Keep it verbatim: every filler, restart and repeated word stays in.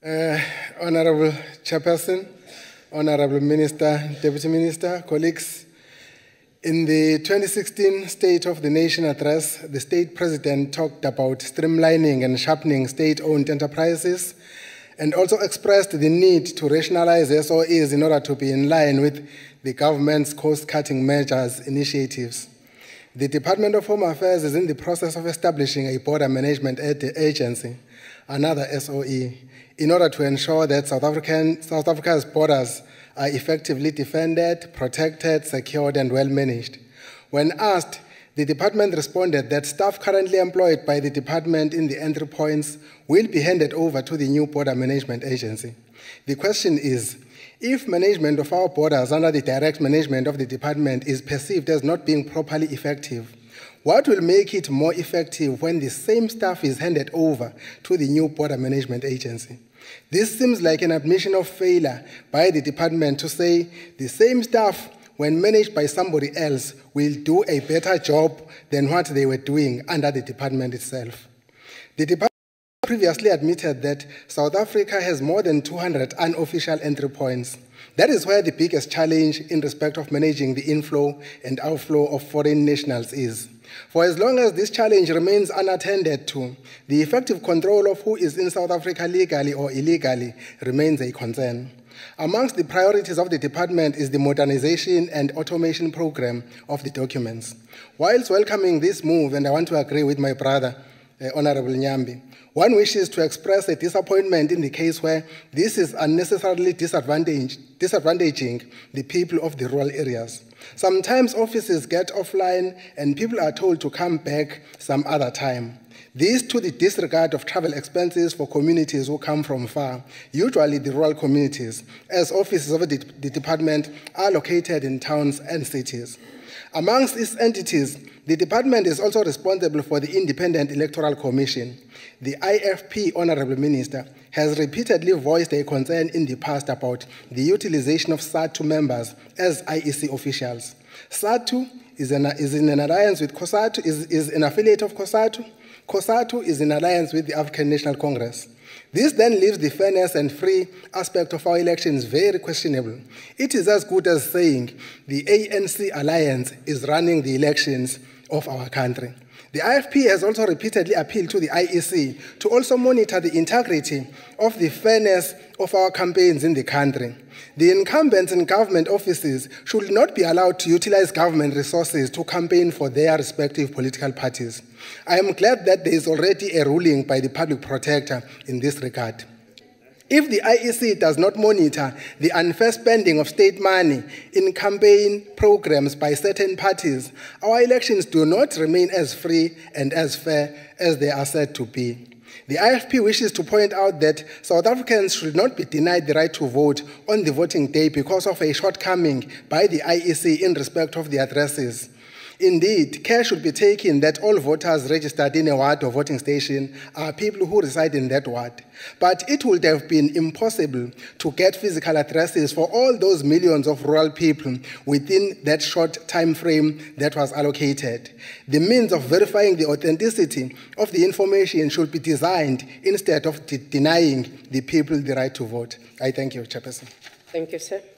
Uh, Honorable Chairperson, Honorable Minister, Deputy Minister, colleagues, in the twenty sixteen State of the Nation address, the State President talked about streamlining and sharpening state-owned enterprises and also expressed the need to rationalize S O Es in order to be in line with the government's cost-cutting measures initiatives. The Department of Home Affairs is in the process of establishing a border management agency, another S O E, in order to ensure that South African, South Africa's borders are effectively defended, protected, secured, and well managed. When asked, the department responded that staff currently employed by the department in the entry points will be handed over to the new border management agency. The question is, if management of our borders under the direct management of the department is perceived as not being properly effective, what will make it more effective when the same staff is handed over to the new border management agency? This seems like an admission of failure by the department to say the same staff, when managed by somebody else, will do a better job than what they were doing under the department itself. The department previously admitted that South Africa has more than two hundred unofficial entry points. That is where the biggest challenge in respect of managing the inflow and outflow of foreign nationals is. For as long as this challenge remains unattended to, the effective control of who is in South Africa legally or illegally remains a concern. Amongst the priorities of the department is the modernization and automation program of the documents. Whilst welcoming this move, and I want to agree with my brother, uh, Honorable Nyambi, one wishes to express a disappointment in the case where this is unnecessarily disadvantage, disadvantaging the people of the rural areas. Sometimes offices get offline and people are told to come back some other time. This to the disregard of travel expenses for communities who come from far, usually the rural communities, as offices of the, the department are located in towns and cities. Amongst its entities, the department is also responsible for the Independent Electoral Commission. The I F P, Honorable Minister, has repeatedly voiced a concern in the past about the utilization of SADTU members as I E C officials. SADTU is, an, is in an alliance with COSATU, is, is an affiliate of COSATU. COSATU is in alliance with the African National Congress. This then leaves the fairness and free aspect of our elections very questionable. It is as good as saying the A N C alliance is running the elections of our country. The I F P has also repeatedly appealed to the I E C to also monitor the integrity of the fairness of our campaigns in the country. The incumbents in government offices should not be allowed to utilize government resources to campaign for their respective political parties. I am glad that there is already a ruling by the public protector in this regard. If the I E C does not monitor the unfair spending of state money in campaign programs by certain parties, our elections do not remain as free and as fair as they are said to be. The I F P wishes to point out that South Africans should not be denied the right to vote on the voting day because of a shortcoming by the I E C in respect of the addresses. Indeed, care should be taken that all voters registered in a ward or voting station are people who reside in that ward. But it would have been impossible to get physical addresses for all those millions of rural people within that short time frame that was allocated. The means of verifying the authenticity of the information should be designed instead of de- denying the people the right to vote. I thank you, Chairperson. Thank you, sir.